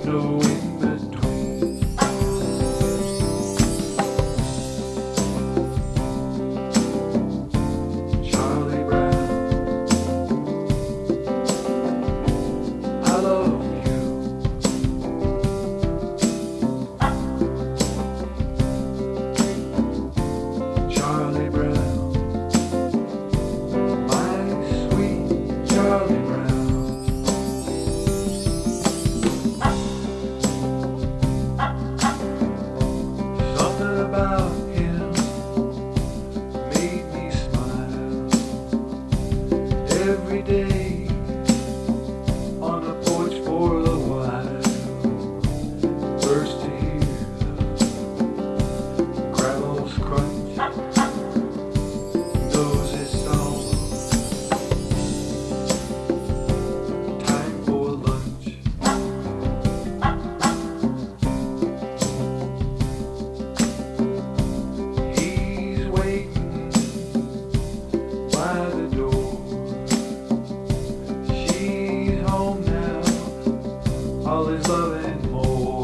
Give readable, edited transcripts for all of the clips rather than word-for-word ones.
no in between. Charlie Brown, I love you. Charlie Brown, my sweet Charlie Brown. Something about him made me smile every day on the porch for a while. First to hear the gravel's crunch, knows it's almost time for lunch. He's waiting by the door. She's home now, all is love and more.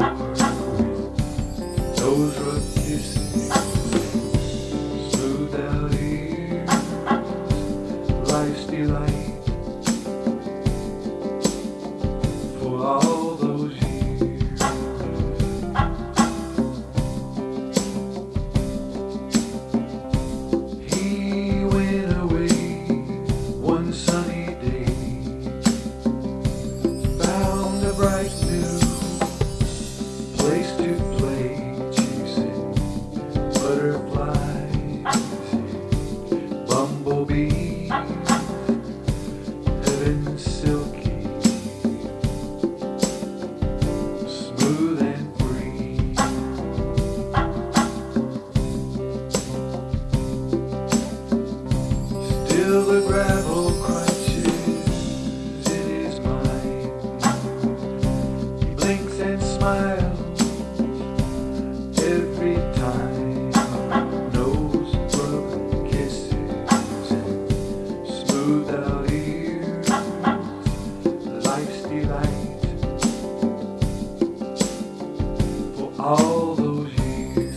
Those rough kisses, smooth out ears, life's delight for all those years. He went away one sunny day, found a bright new place to play, chasing butterflies, bumblebees, heaven silky, smooth and free. Still the gravel crunches in his mind. He blinks and smiles every time. Nose rubbing kisses and smooth out ears, life's delight for all those years.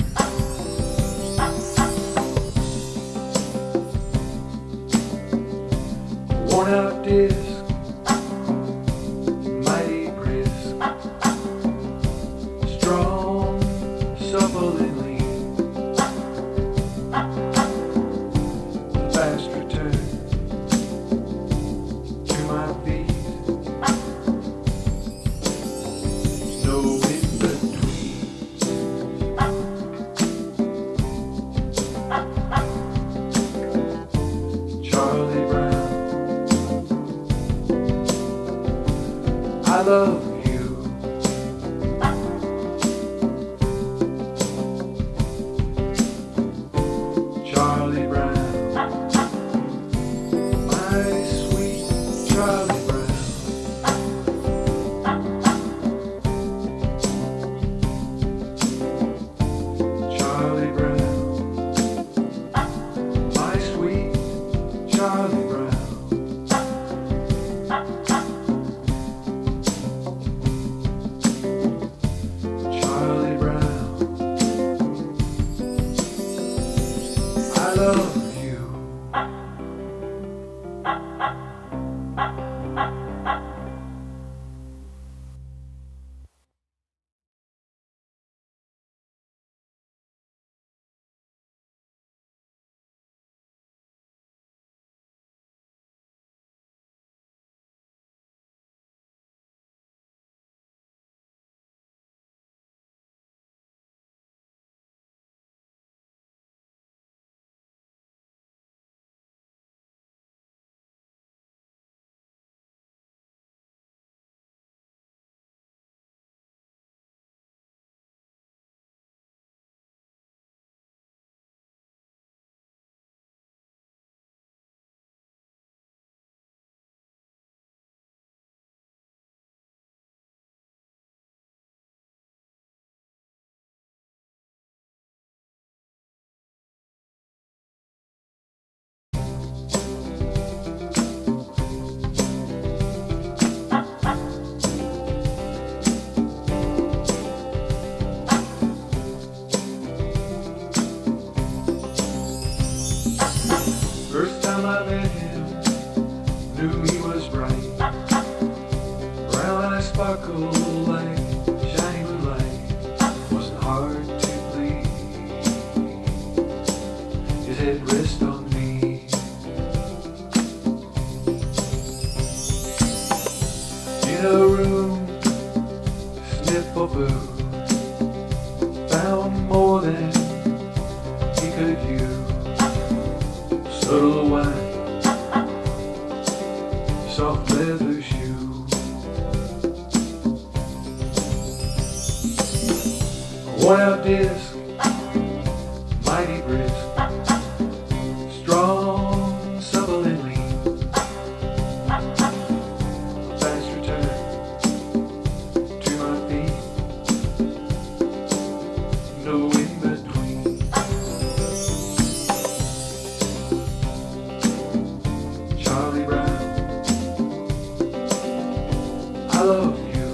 Worn out disc, mighty brisk, strong, supple and lean, fast return to my feet, no in between. Charlie Brown, I love you. Charlie Brown, my sweet Charlie Brown. Charlie Brown, my sweet Charlie Brown. sparkle like shining blue light. Wasn't hard to please. His head rests on me. In a room, sniff for food, found more than he could use. Subtle wine, soft leather shoe. Worn out disc, mighty brisk, strong, supple and lean. Fast return to my feet, no in between. Charliebrown, I love you.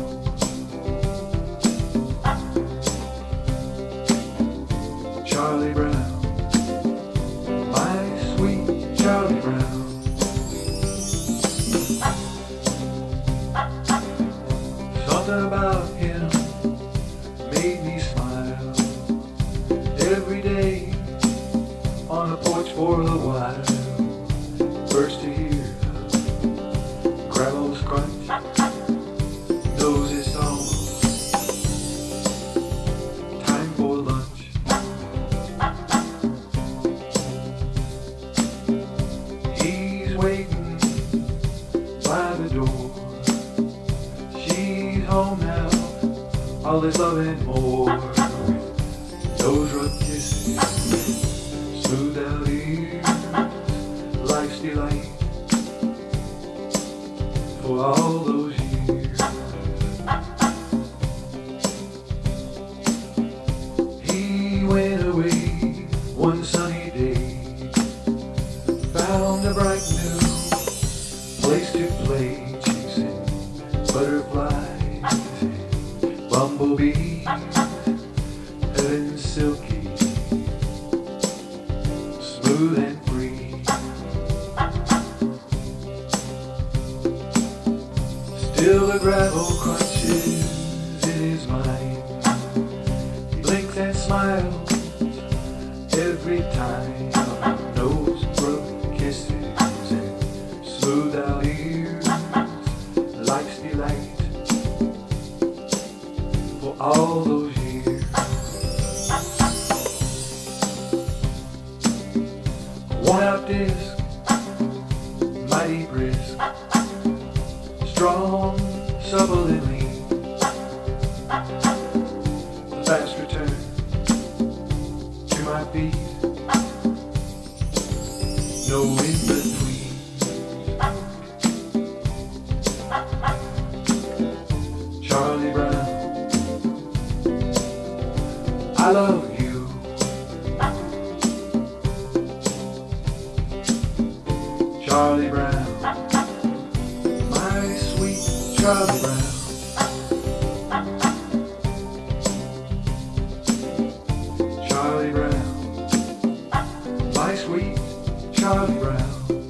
Charliebrown, my sweet Charliebrown. Something about him made me smile. Every day on the porch for a while. First to hear gravel's crunch, knows his song. Time for lunch. He's waiting by the door. She's home now, all this love and more. Those rough kisses, smooth out ears, life's delight for all those years. He went away one sunny day, found a bright new place to play, chasing butterflies and bumblebees, heaven silky, smooth and free. Still the gravel crunches in his mind. He blinks and smiles every time. Nose broke kisses and smooth out ears, life's delight for all those years. Worn out disc, mighty brisk, strong, supple and lean. Fast return to my feet, no in between. Charliebrown, I love you. Charliebrown, my sweet Charliebrown. Charliebrown, my sweet Charliebrown.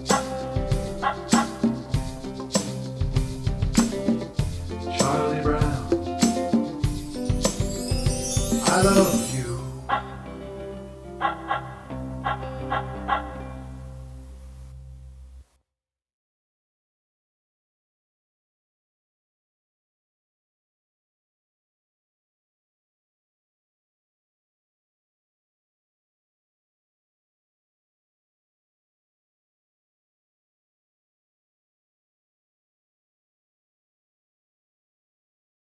Charliebrown, I love you.